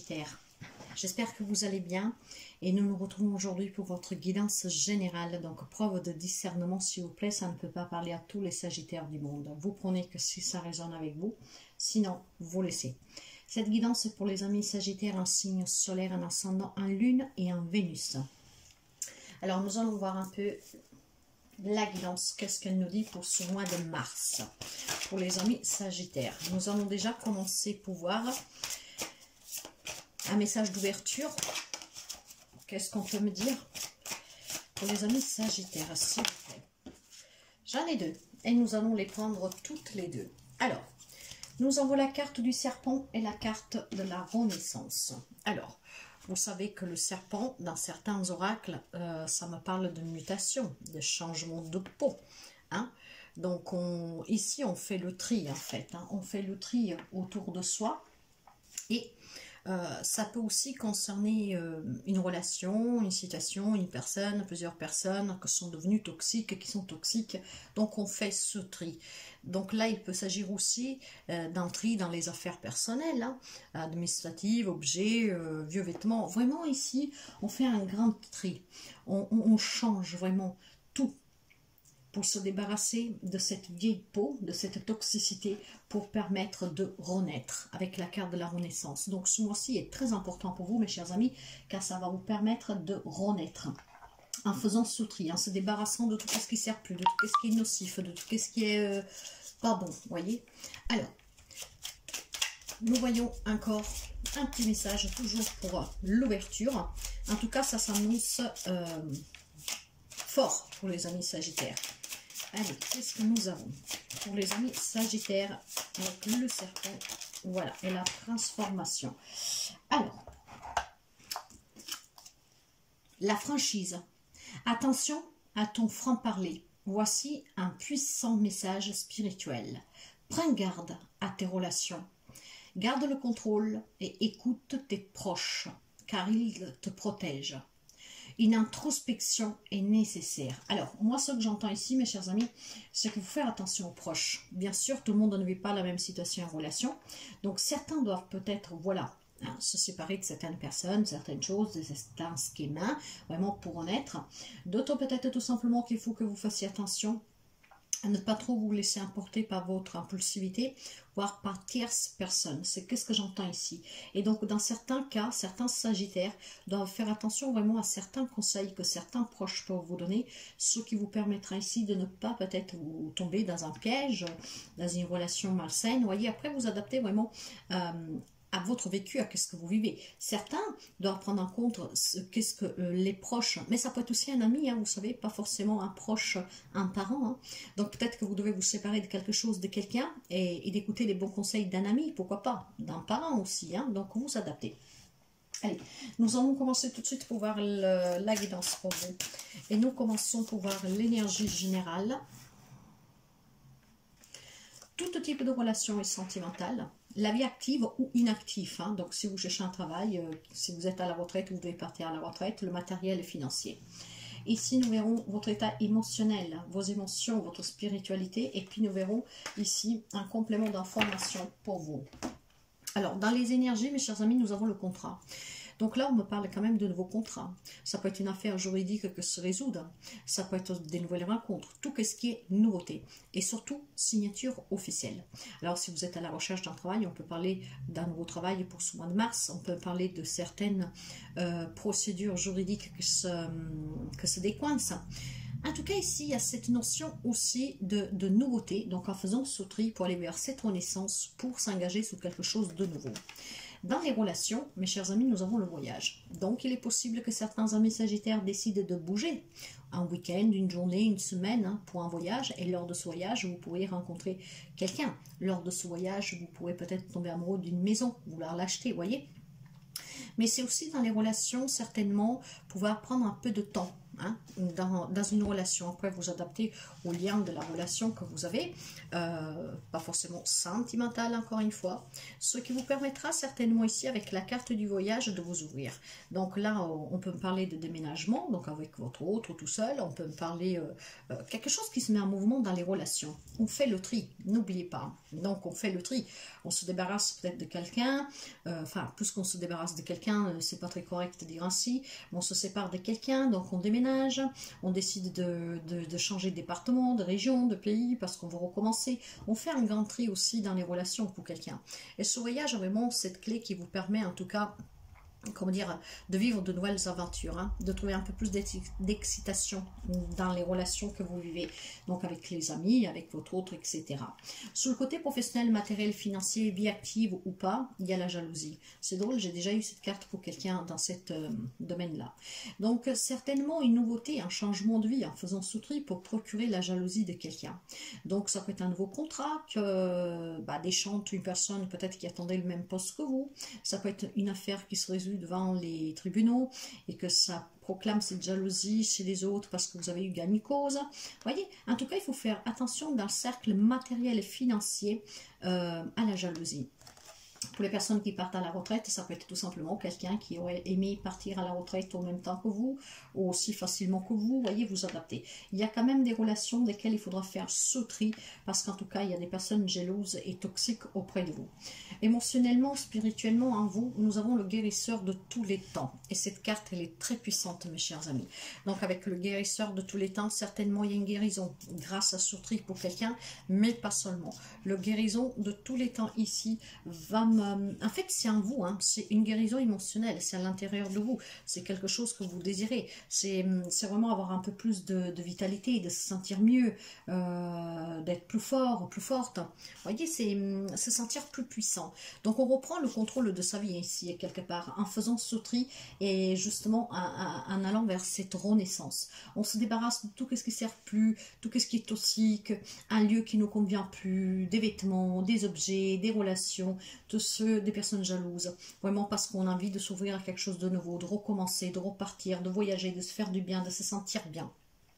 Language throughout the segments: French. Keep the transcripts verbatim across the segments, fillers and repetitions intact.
Sagittaire, j'espère que vous allez bien et nous nous retrouvons aujourd'hui pour votre guidance générale. Donc preuve de discernement s'il vous plaît, ça ne peut pas parler à tous les Sagittaires du monde. Vous prenez que si ça résonne avec vous, sinon vous laissez. Cette guidance est pour les amis Sagittaires en signe solaire, en ascendant, en lune et en Vénus. Alors nous allons voir un peu la guidance, qu'est-ce qu'elle nous dit pour ce mois de mars pour les amis Sagittaires. Nous allons déjà commencer pour voir un message d'ouverture. Qu'est-ce qu'on peut me dire pour les amis Sagittaires, s'il vous plaît? J'en ai deux et nous allons les prendre toutes les deux. Alors, nous avons la carte du serpent et la carte de la renaissance. Alors, vous savez que le serpent, dans certains oracles, euh, ça me parle de mutation, de changement de peau. Hein? Donc, on, ici, on fait le tri, en fait. Hein? On fait le tri autour de soi. Et euh, ça peut aussi concerner euh, une relation, une situation, une personne, plusieurs personnes qui sont devenues toxiques, qui sont toxiques. Donc, on fait ce tri. Donc là, il peut s'agir aussi euh, d'un tri dans les affaires personnelles, hein, administratives, objets, euh, vieux vêtements. Vraiment ici, on fait un grand tri. On, on, on change vraiment tout pour se débarrasser de cette vieille peau, de cette toxicité, pour permettre de renaître avec la carte de la renaissance. Donc ce mois-ci est très important pour vous, mes chers amis, car ça va vous permettre de renaître en faisant ce tri, en se débarrassant de tout ce qui ne sert plus, de tout ce qui est nocif, de tout ce qui est euh, pas bon, voyez. Alors, nous voyons encore un petit message, toujours pour l'ouverture. En tout cas, ça s'annonce euh, fort pour les amis Sagittaires. Allez, qu'est-ce que nous avons pour les amis Sagittaires avec le serpent, voilà, et la transformation. Alors, la franchise. Attention à ton franc-parler. Voici un puissant message spirituel. Prends garde à tes relations. Garde le contrôle et écoute tes proches, car ils te protègent. Une introspection est nécessaire. Alors, moi, ce que j'entends ici, mes chers amis, c'est qu'il faut faire attention aux proches. Bien sûr, tout le monde ne vit pas la même situation en relation. Donc, certains doivent peut-être, voilà, hein, se séparer de certaines personnes, certaines choses, de certains schémas, vraiment pour en être. D'autres, peut-être tout simplement qu'il faut que vous fassiez attention à ne pas trop vous laisser emporter par votre impulsivité, voire par tierces personnes. C'est qu'est-ce que j'entends ici. Et donc, dans certains cas, certains Sagittaires doivent faire attention vraiment à certains conseils que certains proches peuvent vous donner, ce qui vous permettra ici de ne pas peut-être vous tomber dans un piège, dans une relation malsaine. Vous voyez, après, vous adaptez vraiment euh, à votre vécu, à qu'est-ce que vous vivez. Certains doivent prendre en compte qu'est-ce que euh, les proches, mais ça peut être aussi un ami, hein, vous savez, pas forcément un proche, un parent. Hein. Donc peut-être que vous devez vous séparer de quelque chose, de quelqu'un, et, et d'écouter les bons conseils d'un ami, pourquoi pas, d'un parent aussi. Hein. Donc vous adaptez. Allez, nous allons commencer tout de suite pour voir le, la guidance pour vous. Et nous commençons pour voir l'énergie générale. Tout type de relation est sentimentale, la vie active ou inactive. Hein. Donc, si vous cherchez un travail, euh, si vous êtes à la retraite, vous devez partir à la retraite, le matériel est financier. Ici, nous verrons votre état émotionnel, vos émotions, votre spiritualité. Et puis, nous verrons ici un complément d'information pour vous. Alors, dans les énergies, mes chers amis, nous avons le contrat. Donc là, on me parle quand même de nouveaux contrats. Ça peut être une affaire juridique que se résoudre. Ça peut être des nouvelles rencontres. Tout ce qui est nouveauté. Et surtout, signature officielle. Alors, si vous êtes à la recherche d'un travail, on peut parler d'un nouveau travail pour ce mois de mars. On peut parler de certaines euh, procédures juridiques qui se, que se décoincent. En tout cas, ici, il y a cette notion aussi de, de nouveauté. Donc, en faisant ce tri pour aller vers cette renaissance, pour s'engager sur quelque chose de nouveau. Dans les relations, mes chers amis, nous avons le voyage. Donc, il est possible que certains amis Sagittaires décident de bouger un week-end, une journée, une semaine hein, pour un voyage. Et lors de ce voyage, vous pourriez rencontrer quelqu'un. Lors de ce voyage, vous pourrez peut-être tomber amoureux d'une maison, vouloir l'acheter, vous voyez. Mais c'est aussi dans les relations, certainement, pouvoir prendre un peu de temps. hein, dans, dans une relation. Après, vous adaptez au lien de la relation que vous avez, euh, pas forcément sentimentale encore une fois, ce qui vous permettra certainement ici avec la carte du voyage de vous ouvrir. Donc là, on peut me parler de déménagement, donc avec votre autre ou tout seul, on peut me parler euh, euh, quelque chose qui se met en mouvement dans les relations. On fait le tri, n'oubliez pas. Donc on fait le tri, on se débarrasse peut-être de quelqu'un, euh, enfin plus qu'on se débarrasse de quelqu'un, euh, c'est pas très correct de dire ainsi, mais on se sépare de quelqu'un, donc on déménage, on décide de, de, de changer de département, de région, de pays, parce qu'on veut recommencer. On fait un grand tri aussi dans les relations pour quelqu'un. Et ce voyage a vraiment cette clé qui vous permet en tout cas, comment dire, de vivre de nouvelles aventures, hein, de trouver un peu plus d'excitation dans les relations que vous vivez, donc avec les amis, avec votre autre, et cetera. Sur le côté professionnel, matériel, financier, vie active ou pas, il y a la jalousie. C'est drôle, j'ai déjà eu cette carte pour quelqu'un dans ce euh, domaine-là. Donc, certainement une nouveauté, un changement de vie en faisant ce tri pour procurer la jalousie de quelqu'un. Donc, ça peut être un nouveau contrat, que bah, déchante une personne peut-être qui attendait le même poste que vous. Ça peut être une affaire qui se résout devant les tribunaux et que ça proclame cette jalousie chez les autres parce que vous avez eu gain de cause. Voyez, en tout cas, il faut faire attention dans le cercle matériel et financier euh, à la jalousie. Pour les personnes qui partent à la retraite, ça peut être tout simplement quelqu'un qui aurait aimé partir à la retraite au même temps que vous, ou aussi facilement que vous, voyez, vous adaptez. Il y a quand même des relations desquelles il faudra faire ce tri, parce qu'en tout cas, il y a des personnes jalouses et toxiques auprès de vous. Émotionnellement, spirituellement, en vous, nous avons le guérisseur de tous les temps. Et cette carte, elle est très puissante, mes chers amis. Donc, avec le guérisseur de tous les temps, certainement, il y a une guérison grâce à ce tri pour quelqu'un, mais pas seulement. Le guérison de tous les temps ici va en fait, c'est en vous, hein. C'est une guérison émotionnelle, c'est à l'intérieur de vous, c'est quelque chose que vous désirez, c'est vraiment avoir un peu plus de, de vitalité, de se sentir mieux, euh, d'être plus fort, plus forte. Vous voyez, c'est se sentir plus puissant. Donc, on reprend le contrôle de sa vie ici, quelque part, en faisant ce tri et justement en, en allant vers cette renaissance. On se débarrasse de tout ce qui ne sert plus, tout ce qui est toxique, un lieu qui ne nous convient plus, des vêtements, des objets, des relations, de ceux, des personnes jalouses, vraiment parce qu'on a envie de s'ouvrir à quelque chose de nouveau, de recommencer, de repartir, de voyager, de se faire du bien, de se sentir bien.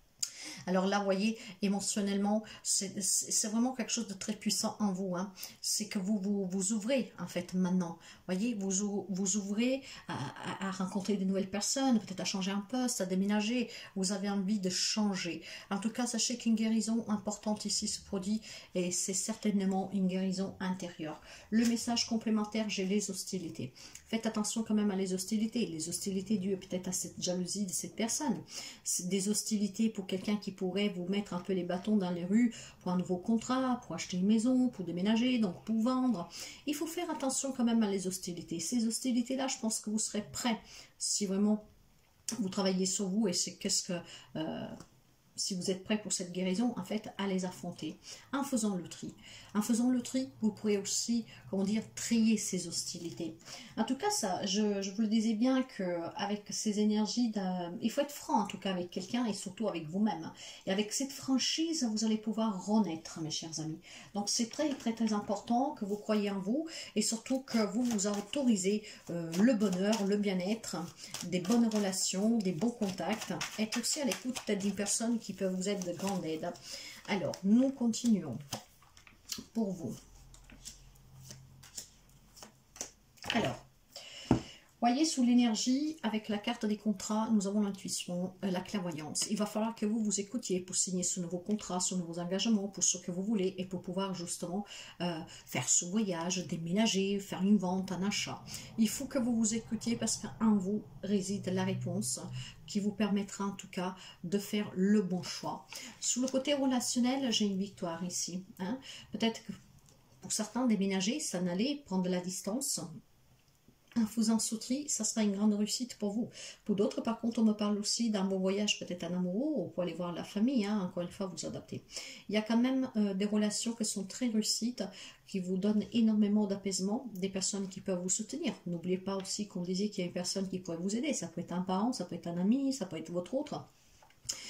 Alors là, vous voyez, émotionnellement, c'est vraiment quelque chose de très puissant en vous. Hein. C'est que vous, vous vous ouvrez, en fait, maintenant. Vous voyez, vous vous ouvrez à, à, à rencontrer de nouvelles personnes, peut-être à changer un poste, à déménager. Vous avez envie de changer. En tout cas, sachez qu'une guérison importante ici se produit et c'est certainement une guérison intérieure. Le message complémentaire, j'ai les hostilités. Faites attention quand même à les hostilités. Les hostilités dues peut-être à cette jalousie de cette personne. C'est des hostilités pour quelqu'un qui pourrait vous mettre un peu les bâtons dans les rues pour un nouveau contrat, pour acheter une maison, pour déménager, donc pour vendre. Il faut faire attention quand même à les hostilités. Ces hostilités-là, je pense que vous serez prêts si vraiment vous travaillez sur vous et c'est qu'est-ce que... Euh, si vous êtes prêt pour cette guérison, en fait, à les affronter en faisant le tri. En faisant le tri, vous pourrez aussi, comment dire, trier ces hostilités. En tout cas, ça, je, je vous le disais bien qu'avec ces énergies, il faut être franc en tout cas avec quelqu'un et surtout avec vous-même. Et avec cette franchise, vous allez pouvoir renaître, mes chers amis. Donc, c'est très, très, très important que vous croyez en vous et surtout que vous vous autorisez euh, le bonheur, le bien-être, des bonnes relations, des bons contacts. Être aussi à l'écoute peut-être d'une personne qui peut vous être de grande aide. Alors, nous continuons pour vous. Alors, voyez, sous l'énergie, avec la carte des contrats, nous avons l'intuition, euh, la clairvoyance. Il va falloir que vous vous écoutiez pour signer ce nouveau contrat, ce nouveau engagement, pour ce que vous voulez, et pour pouvoir justement euh, faire ce voyage, déménager, faire une vente, un achat. Il faut que vous vous écoutiez parce qu'en vous réside la réponse qui vous permettra en tout cas de faire le bon choix. Sous le côté relationnel, j'ai une victoire ici. Hein. Peut-être que pour certains, déménager, ça n'allait prendre de la distance. En faisant ce tri, ça sera une grande réussite pour vous. Pour d'autres, par contre, on me parle aussi d'un beau voyage, peut-être un amoureux, ou pour aller voir la famille, hein, encore une fois, vous adaptez. Il y a quand même euh, des relations qui sont très réussites, qui vous donnent énormément d'apaisement, des personnes qui peuvent vous soutenir. N'oubliez pas aussi qu'on disait qu'il y a une personne qui pourrait vous aider. Ça peut être un parent, ça peut être un ami, ça peut être votre autre.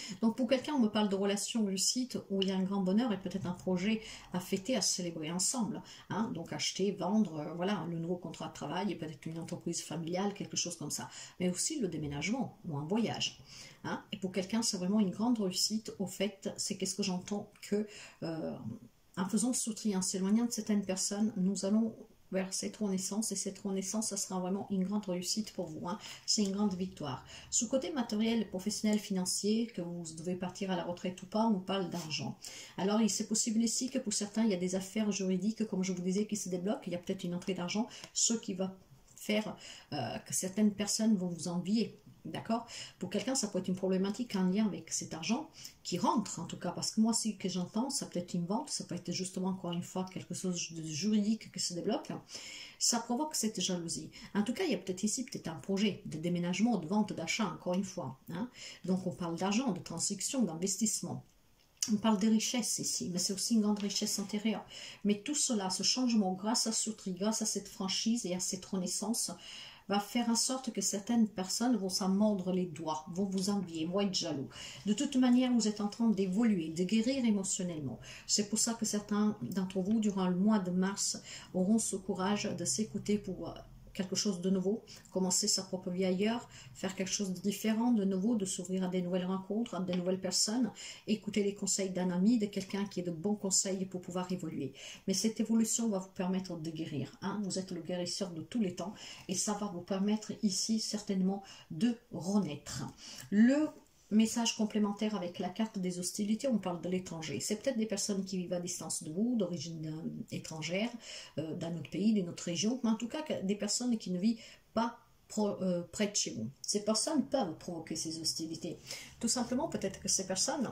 Donc pour quelqu'un, on me parle de relations réussites où il y a un grand bonheur et peut-être un projet à fêter, à célébrer ensemble. Hein, donc acheter, vendre, euh, voilà, le nouveau contrat de travail et peut-être une entreprise familiale, quelque chose comme ça. Mais aussi le déménagement ou un voyage. Hein, et pour quelqu'un, c'est vraiment une grande réussite. Au fait, c'est qu'est-ce que j'entends que euh, en faisant ce tri, en s'éloignant de certaines personnes, nous allons vers cette renaissance, et cette renaissance, ça sera vraiment une grande réussite pour vous. Hein. C'est une grande victoire. Sous côté matériel, professionnel, financier, que vous devez partir à la retraite ou pas, on nous parle d'argent. Alors, il c'est possible ici que pour certains, il y a des affaires juridiques, comme je vous disais, qui se débloquent. Il y a peut-être une entrée d'argent, ce qui va faire euh, que certaines personnes vont vous envier. D'accord? Pour quelqu'un, ça peut être une problématique en lien avec cet argent qui rentre, en tout cas, parce que moi, ce que j'entends, ça peut être une vente, ça peut être justement, encore une fois, quelque chose de juridique qui se débloque. Ça provoque cette jalousie. En tout cas, il y a peut-être ici peut-être un projet de déménagement, de vente, d'achat, encore une fois. Hein? Donc, on parle d'argent, de transaction, d'investissement. On parle des richesses ici, mais c'est aussi une grande richesse intérieure. Mais tout cela, ce changement, grâce à ce tri, grâce à cette franchise et à cette renaissance, va faire en sorte que certaines personnes vont s'en mordre les doigts, vont vous envier, vont être jaloux. De toute manière, vous êtes en train d'évoluer, de guérir émotionnellement. C'est pour ça que certains d'entre vous, durant le mois de mars, auront ce courage de s'écouter pour quelque chose de nouveau, commencer sa propre vie ailleurs, faire quelque chose de différent, de nouveau, de s'ouvrir à des nouvelles rencontres, à des nouvelles personnes, écouter les conseils d'un ami, de quelqu'un qui a de bons conseils pour pouvoir évoluer. Mais cette évolution va vous permettre de guérir. Hein. Vous êtes le guérisseur de tous les temps et ça va vous permettre ici certainement de renaître. Le message complémentaire avec la carte des hostilités, on parle de l'étranger. C'est peut-être des personnes qui vivent à distance de vous, d'origine euh, étrangère, euh, d'un autre pays, d'une autre région, mais en tout cas des personnes qui ne vivent pas pro, euh, près de chez vous. Ces personnes peuvent provoquer ces hostilités. Tout simplement, peut-être que ces personnes,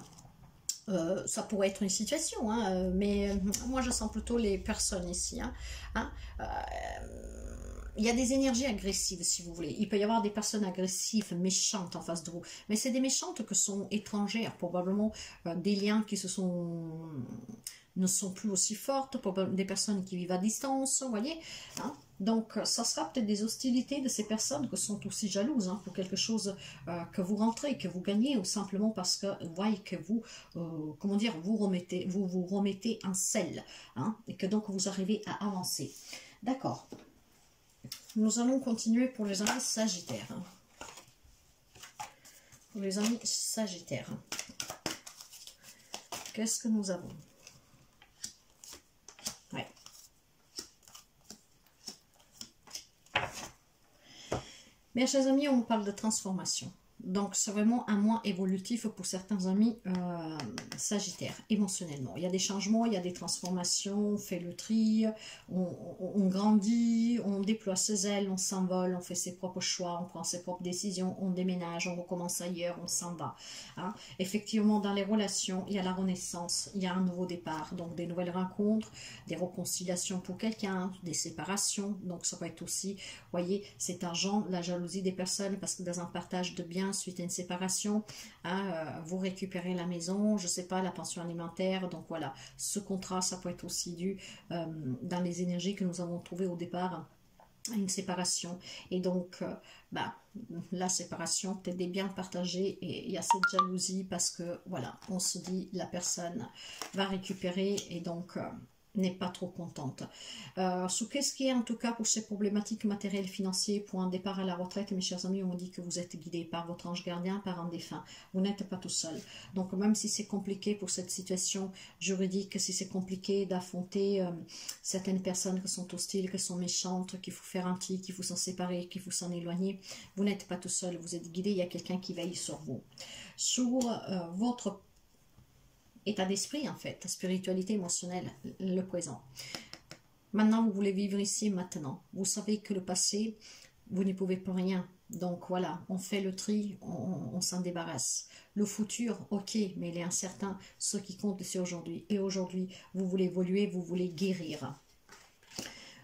euh, ça pourrait être une situation, hein, mais euh, moi je sens plutôt les personnes ici. Hein, hein, euh, il y a des énergies agressives, si vous voulez. Il peut y avoir des personnes agressives, méchantes en face de vous. Mais c'est des méchantes qui sont étrangères, probablement euh, des liens qui se sont ne sont plus aussi fortes, pour des personnes qui vivent à distance, vous voyez. Hein. Donc, ça sera peut-être des hostilités de ces personnes qui sont aussi jalouses hein, pour quelque chose euh, que vous rentrez, que vous gagnez, ou simplement parce que vous voyez que vous, euh, comment dire, vous remettez, vous vous remettez en selle, hein, et que donc vous arrivez à avancer. D'accord. Nous allons continuer pour les amis sagittaires. Pour les amis sagittaires. Qu'est-ce que nous avons? Ouais. Mes chers amis, on parle de transformation. Donc, c'est vraiment un mois évolutif pour certains amis euh, sagittaires, émotionnellement. Il y a des changements, il y a des transformations, on fait le tri, on, on, on grandit, on déploie ses ailes, on s'envole, on fait ses propres choix, on prend ses propres décisions, on déménage, on recommence ailleurs, on s'en va. Hein. Effectivement, dans les relations, il y a la renaissance, il y a un nouveau départ, donc des nouvelles rencontres, des réconciliations pour quelqu'un, des séparations. Donc, ça peut être aussi, vous voyez, cet argent, la jalousie des personnes, parce que dans un partage de biens, suite à une séparation, hein, euh, vous récupérez la maison, je sais pas, la pension alimentaire, donc voilà, ce contrat, ça peut être aussi dû euh, dans les énergies que nous avons trouvées au départ à une séparation, et donc euh, bah, la séparation, peut-être des biens partagés, et il y a cette jalousie parce que voilà, on se dit la personne va récupérer, et donc euh, n'est pas trop contente. Euh, sous qu'est-ce qui est en tout cas pour ces problématiques matérielles financières, pour un départ à la retraite, mes chers amis, on dit que vous êtes guidés par votre ange gardien, par un défunt. Vous n'êtes pas tout seul. Donc même si c'est compliqué pour cette situation juridique, si c'est compliqué d'affronter euh, certaines personnes qui sont hostiles, qui sont méchantes, qu'il faut faire un tri, qu'il faut s'en séparer, qu'il faut s'en éloigner, vous n'êtes pas tout seul, vous êtes guidés, il y a quelqu'un qui veille sur vous. Sur euh, votre état d'esprit en fait, spiritualité émotionnelle, le présent. Maintenant, vous voulez vivre ici maintenant. Vous savez que le passé, vous n'y pouvez plus rien. Donc voilà, on fait le tri, on, on s'en débarrasse. Le futur, ok, mais il est incertain. Ce qui compte, c'est aujourd'hui. Et aujourd'hui, vous voulez évoluer, vous voulez guérir.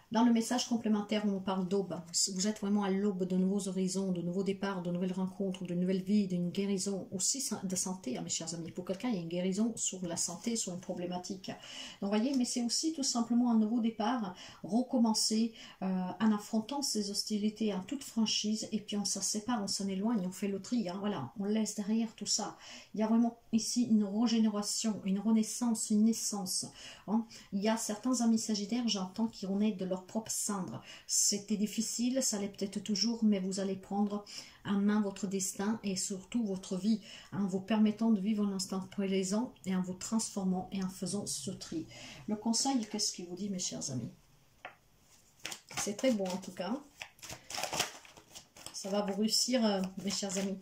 Dans le message complémentaire, on parle d'aube. Vous êtes vraiment à l'aube de nouveaux horizons, de nouveaux départs, de nouvelles rencontres, de nouvelles vies, d'une guérison aussi de santé, hein, mes chers amis. Pour quelqu'un, il y a une guérison sur la santé, sur une problématique. Donc, voyez, mais c'est aussi tout simplement un nouveau départ, recommencer euh, en affrontant ces hostilités en toute franchise, et puis on s'en sépare, on s'en éloigne, on fait le tri, hein, voilà, on laisse derrière tout ça. Il y a vraiment ici une régénération, une renaissance, une naissance. Hein. Il y a certains amis sagittaires, j'entends, qui renaissent de leur propre cendre. C'était difficile, ça l'est peut-être toujours, mais vous allez prendre en main votre destin et surtout votre vie, en vous permettant de vivre l'instant présent et en vous transformant et en faisant ce tri. Le conseil, qu'est-ce qu'il vous dit, mes chers amis? C'est très bon en tout cas. Ça va vous réussir, euh, mes chers amis.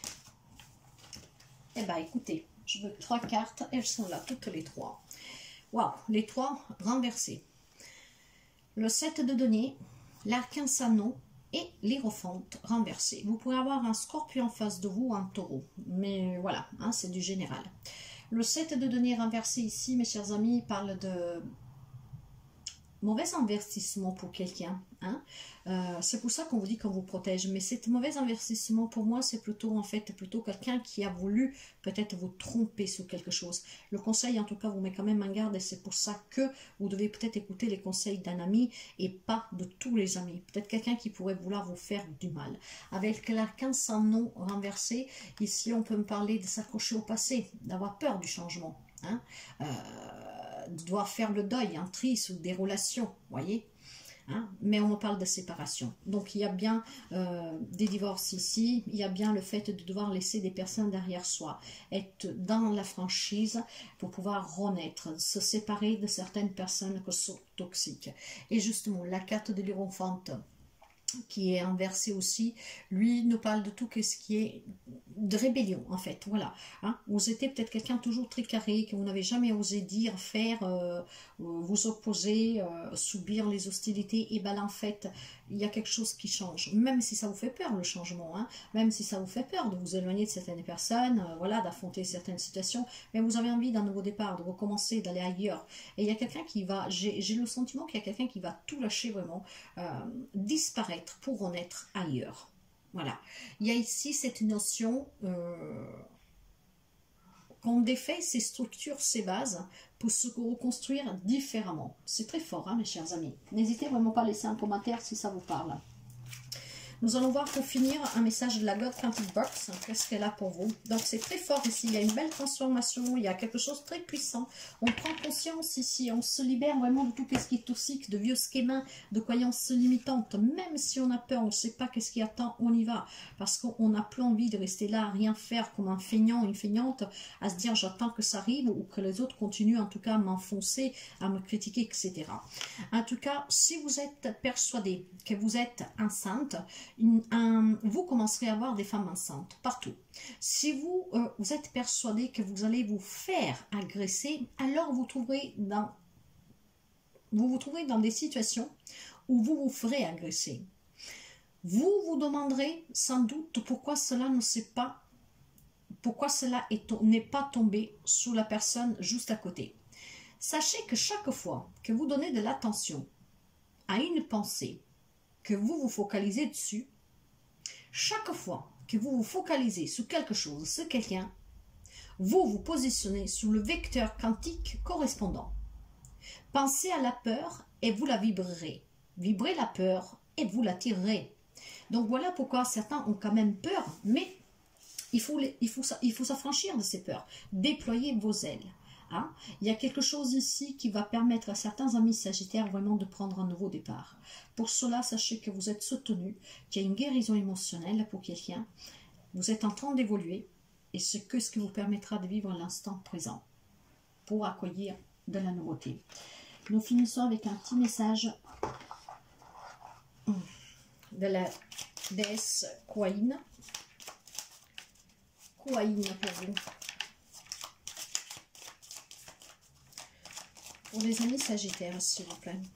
Eh bien, écoutez, je veux trois cartes, elles sont là, toutes les trois. Waouh, les trois renversés. Le sept de denier, l'arcane et l'hiérophante renversé. Vous pouvez avoir un scorpion en face de vous, un taureau. Mais voilà, hein, c'est du général. Le sept de denier renversé ici, mes chers amis, parle de mauvais investissement pour quelqu'un. Hein. Euh, c'est pour ça qu'on vous dit qu'on vous protège. Mais cet mauvais investissement, pour moi, c'est plutôt en fait plutôt quelqu'un qui a voulu peut-être vous tromper sur quelque chose. Le conseil, en tout cas, vous met quand même en garde et c'est pour ça que vous devez peut-être écouter les conseils d'un ami et pas de tous les amis. Peut-être quelqu'un qui pourrait vouloir vous faire du mal. Avec l'arcane sans nom renversé, ici, on peut me parler de s'accrocher au passé, d'avoir peur du changement. Hein. Euh, doit faire le deuil, un tri ou des relations, voyez, hein, mais on me parle de séparation. Donc il y a bien euh, des divorces ici, il y a bien le fait de devoir laisser des personnes derrière soi, être dans la franchise pour pouvoir renaître, se séparer de certaines personnes qui sont toxiques. Et justement, la carte de l'hiérophante qui est inversé aussi, lui nous parle de tout ce qui est de rébellion en fait, voilà. Hein. Vous étiez peut-être quelqu'un toujours très carré, que vous n'avez jamais osé dire, faire, euh, vous opposer, euh, subir les hostilités, et bien là en fait, il y a quelque chose qui change, même si ça vous fait peur le changement, hein. Même si ça vous fait peur de vous éloigner de certaines personnes, euh, voilà, d'affronter certaines situations, mais vous avez envie d'un nouveau départ, de recommencer, d'aller ailleurs. Et il y a quelqu'un qui va, j'ai le sentiment qu'il y a quelqu'un qui va tout lâcher vraiment, euh, disparaître pour renaître ailleurs. Voilà. Il y a ici cette notion euh, qu'on défait ces structures, ces bases, pour se reconstruire différemment. C'est très fort, hein, mes chers amis. N'hésitez vraiment pas à laisser un commentaire si ça vous parle. Nous allons voir pour finir un message de la God Quantic Box. Qu'est-ce qu'elle a pour vous? Donc c'est très fort ici, il y a une belle transformation, il y a quelque chose de très puissant. On prend conscience ici, on se libère vraiment de tout ce qui est toxique, de vieux schémas, de croyances limitantes. Même si on a peur, on ne sait pas qu'est-ce qui attend, on y va. Parce qu'on n'a plus envie de rester là à rien faire comme un feignant, une feignante, à se dire j'attends que ça arrive ou que les autres continuent en tout cas à m'enfoncer, à me critiquer, et cetera. En tout cas, si vous êtes persuadé que vous êtes enceinte, Une, un, vous commencerez à avoir des femmes enceintes partout. Si vous, euh, vous êtes persuadé que vous allez vous faire agresser, alors vous trouverez dans, vous vous trouverez dans des situations où vous vous ferez agresser. Vous vous demanderez sans doute pourquoi cela ne s'est pas, pourquoi cela n'est pas tombé sur la personne juste à côté. Sachez que chaque fois que vous donnez de l'attention à une pensée, que vous vous focalisez dessus, chaque fois que vous vous focalisez sur quelque chose, sur quelqu'un, vous vous positionnez sur le vecteur quantique correspondant. Pensez à la peur et vous la vibrerez. Vibrez la peur et vous l'attirerez. Donc voilà pourquoi certains ont quand même peur, mais il faut, il faut, il faut s'affranchir de ces peurs. Déployez vos ailes. Hein? Il y a quelque chose ici qui va permettre à certains amis sagittaires vraiment de prendre un nouveau départ. Pour cela, sachez que vous êtes soutenu, qu'il y a une guérison émotionnelle pour quelqu'un. Vous êtes en train d'évoluer et c'est que ce qui vous permettra de vivre l'instant présent pour accueillir de la nouveauté. Nous finissons avec un petit message de la déesse Kuan-Yin. Kuan-Yin pour vous. Pour les amis sagittaires, s'il vous plaît.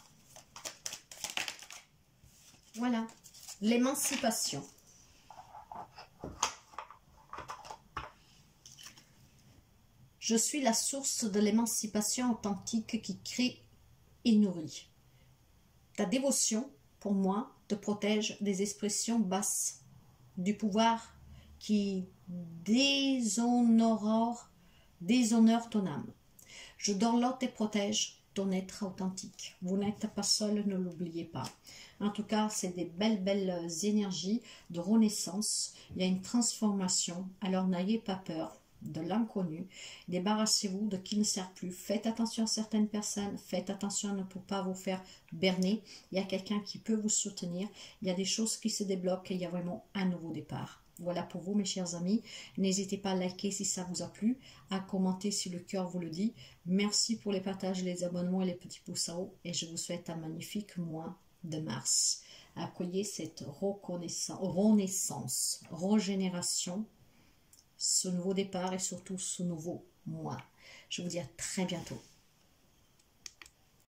Voilà, l'émancipation. Je suis la source de l'émancipation authentique qui crée et nourrit. ta dévotion, pour moi, te protège des expressions basses, du pouvoir qui déshonore, déshonore ton âme. Je dorlote et protège ton être authentique. Vous n'êtes pas seul, ne l'oubliez pas. En tout cas, c'est des belles, belles énergies de renaissance. Il y a une transformation. Alors n'ayez pas peur de l'inconnu. Débarrassez-vous de qui ne sert plus. Faites attention à certaines personnes. Faites attention à ne pas vous faire berner. Il y a quelqu'un qui peut vous soutenir. Il y a des choses qui se débloquent et il y a vraiment un nouveau départ. Voilà pour vous, mes chers amis. N'hésitez pas à liker si ça vous a plu, à commenter si le cœur vous le dit. Merci pour les partages, les abonnements et les petits pouces en haut. Et je vous souhaite un magnifique mois de mars. Accueillez cette reconnaissance, renaissance, régénération, ce nouveau départ et surtout ce nouveau mois. Je vous dis à très bientôt.